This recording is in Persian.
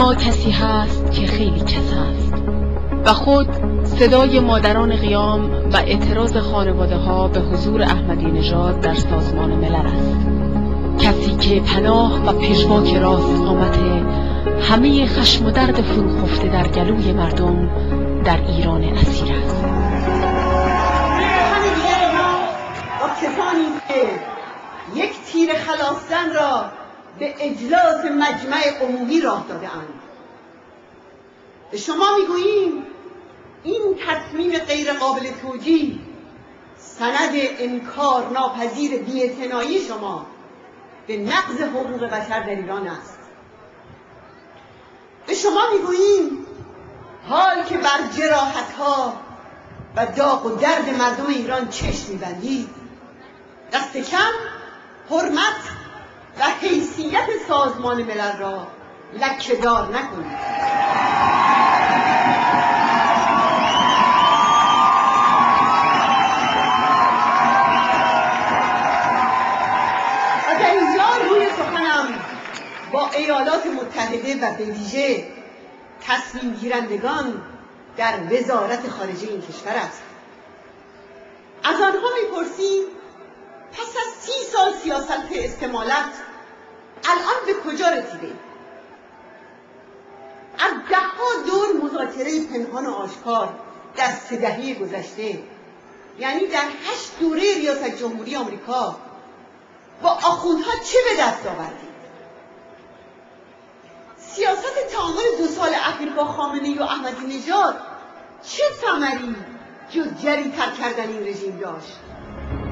اما کسی هست که خیلی کس است و خود صدای مادران قیام و اعتراض خانواده ها به حضور احمدی نژاد در سازمان ملل است. کسی که پناه و پژواک راست قامت همه خشم و درد فروخفته در گلوی مردم در ایران اسیر است. همه دیگر ما با کسانی که یک تیر خلاص‌زن را به اجلاس مجمع عمومی راه داده‌اند. به شما میگوییم این تصمیم غیر قابل توجیه سند انکار ناپذیر بی‌اعتنایی شما به نقض حقوق بشر در ایران است. به شما میگوییم حال که بر جراحت‌ها و داغ و درد مردم ایران چشم می‌بندید، دست کم حرمت و حیثیت سازمان ملل را لکه‌دار نکنید. و در اینجا روی سخنم با ایالات متحده و به ویژه تصمیم گیرندگان در وزارت خارجه این کشور است. از آنها میپرسیم پس از 30 سال سیاست استمالت الان به کجا رسیده؟ از 10 دور مذاکره پنهان و آشکار در 3 دهه گذشته، یعنی در 8 دوره ریاست جمهوری آمریکا، با آخوندها چه به دست آوردید؟ سیاست تعامل 2 سال اخیر با خامنه‌ای و احمدی نژاد چه ثمری جز جری‌تر کردن این رژیم داشت؟